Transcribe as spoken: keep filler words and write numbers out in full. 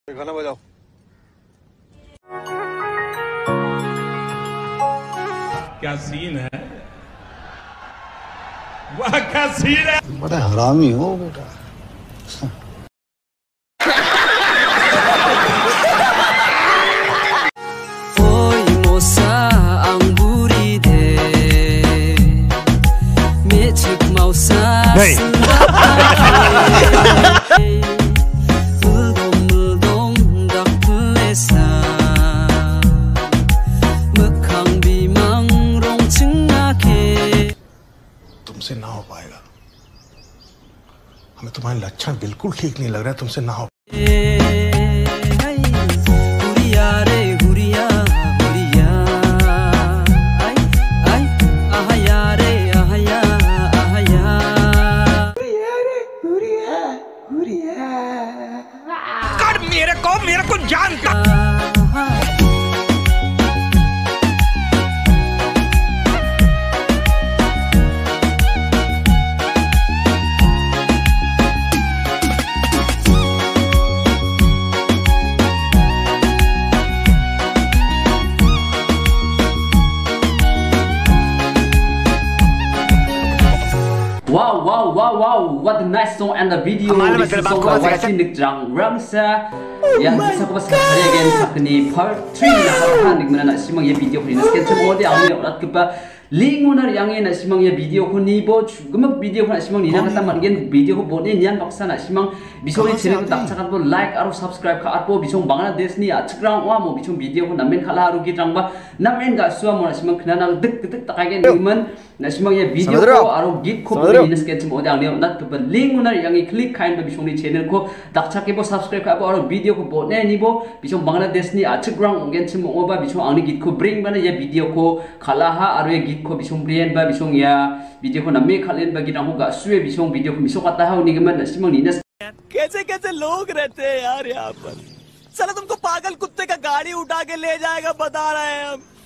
गाना बजाओ। क्या सीन है, वाह क्या सीन है। बड़ा हरामी हो बेटा। नहीं तुमसे ना हो पाएगा। हमें तुम्हारे लक्षण बिल्कुल ठीक नहीं लग रहा है, तुमसे ना हो। कर मेरे को मेरे को जानता। Wow, wow, wow, wow! What a nice song and the video. This is song by nikjrang sa. Ya, bisa ko pas kali again sa kini part three na kan nikmana na simang ye video ko ni sketch mo de ang urat ko pa lingunar yang na simang ye video ko ni bo gumak video ko na simang ni na kata margen video ko bo ni nian baksa na simang bisong ni channel ko tak sakat bo like aro subscribe ka at bo bisong Bangladesh ni atgrang wa mo bisong video ko namen khala aro gitrang ba namen ga suwa mo na simang knana dik dik takagen niman na simang ye video ko aro git ko ni sketch mo de ang urat ko pa lingunar yang i click kain ba bisong ni channel ko tak sakat bo subscribe ka bo aro video ko bo ne ni bo bisong Bangladesh ni atgrang ongen chimo ba bisong ang ni git ko bring ba na ye video ko khala ha aro ye git को बिसों Brian बा बिसों या video को नमे खालेन बा गिरां होगा सुए बिसों video को बिसों कता है निगमन नसीमंग नीनस कैसे कैसे लोग रहते हैं यार यहाँ पर। साला तुमको पागल कुत्ते का गाड़ी उठा के ले जाएगा बता रहे हैं हम।